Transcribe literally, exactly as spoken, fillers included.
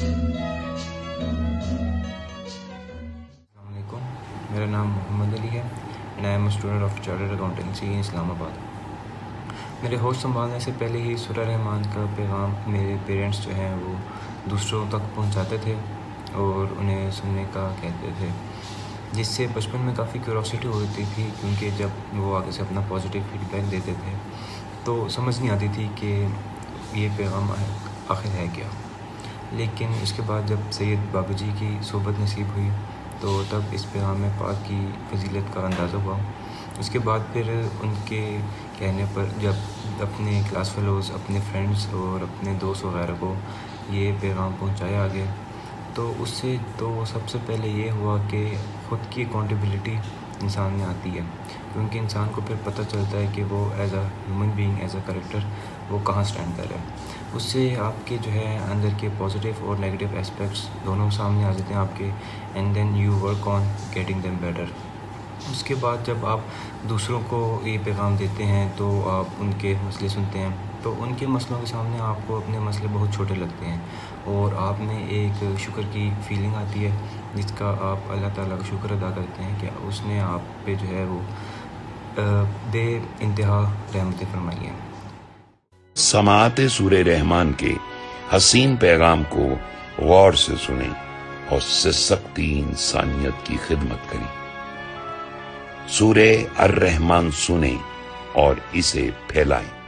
मेरा नाम मोहम्मद अली है and I am student of chartered accountancy in Islamabad. मेरे होश संभालने से पहले ही सूरह रहमान का पैगाम मेरे पेरेंट्स जो हैं वो दूसरों तक पहुंचाते थे और उन्हें सुनने का कहते थे, जिससे बचपन में काफ़ी क्यूरोसिटी होती थी, क्योंकि जब वो आगे से अपना पॉजिटिव फीडबैक देते थे तो समझ नहीं आती थी कि ये पैगाम आखिर है क्या। लेकिन इसके बाद जब सैयद बाबा जी की सोबत नसीब हुई तो तब इस पैगाम में पाक की फजीलत का अंदाज़ा हुआ। उसके बाद फिर उनके कहने पर जब अपने क्लास फेलोज़, अपने फ्रेंड्स और अपने दोस्त वगैरह को ये पैगाम पहुंचाया आगे, तो उससे तो सबसे पहले ये हुआ कि ख़ुद की अकाउंटेबिलिटी इंसान में आती है, क्योंकि इंसान को फिर पता चलता है कि वो as a human being, as a character वो कहाँ स्टैंड कर रहा है। उससे आपके जो है अंदर के पॉजिटिव और नेगेटिव एस्पेक्ट्स दोनों सामने आ जाते हैं आपके, and then you work on getting them better. उसके बाद जब आप दूसरों को ये पैगाम देते हैं तो आप उनके मसले सुनते हैं, तो उनके मसलों के सामने आपको अपने मसले बहुत छोटे लगते हैं और आप में एक शुक्र की फीलिंग आती है, जिसका आप अल्लाह ताला का शुक्र अदा करते हैं कि उसने आप पे जो है वो बे इंतहा रहमतें फरमाई हैं। समाअत सूरे रहमान के हसीन पैगाम को गौर से सुने और सिसकती इंसानियत की खिदमत करें। सूरे अर रहमान सुने और इसे फैलाएं।